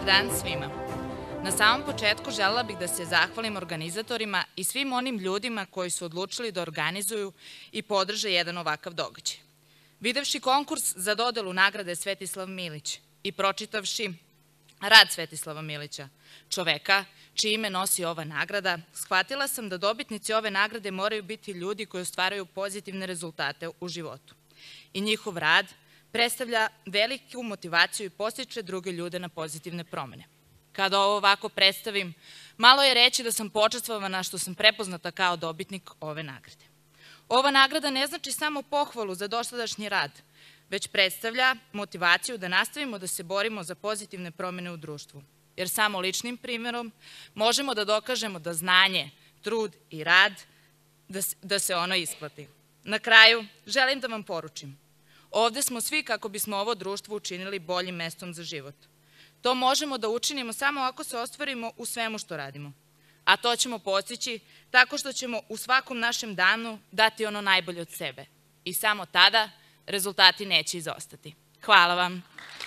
dan svima. Na samom početku želela bih da se zahvalim organizatorima i svim onim ljudima koji su odlučili da organizuju i podrže jedan ovakav događaj. Videvši konkurs za dodelu nagrade Svetislav Milić i pročitavši rad Svetislava Milića, čoveka čije ime nosi ova nagrada, shvatila sam da dobitnici ove nagrade moraju biti ljudi koji ostvaraju pozitivne rezultate u životu. I njihov rad predstavlja veliku motivaciju i podstiče druge ljude na pozitivne promene. Kada ovo ovako predstavim, malo je reći da sam počastvovana što sam prepoznata kao dobitnik ove nagrade. Ova nagrada ne znači samo pohvalu za dosadašnji rad, već predstavlja motivaciju da nastavimo da se borimo za pozitivne promene u društvu. Jer samo ličnim primjerom možemo da dokažemo da znanje, trud i rad, da se ono isplati. Na kraju, želim da vam poručim. Ovde smo svi kako bismo ovo društvo učinili boljim mestom za život. To možemo da učinimo samo ako se ostvarimo u svemu što radimo. A to ćemo postići tako što ćemo u svakom našem danu dati ono najbolje od sebe. I samo tada rezultati neće izostati. Hvala vam.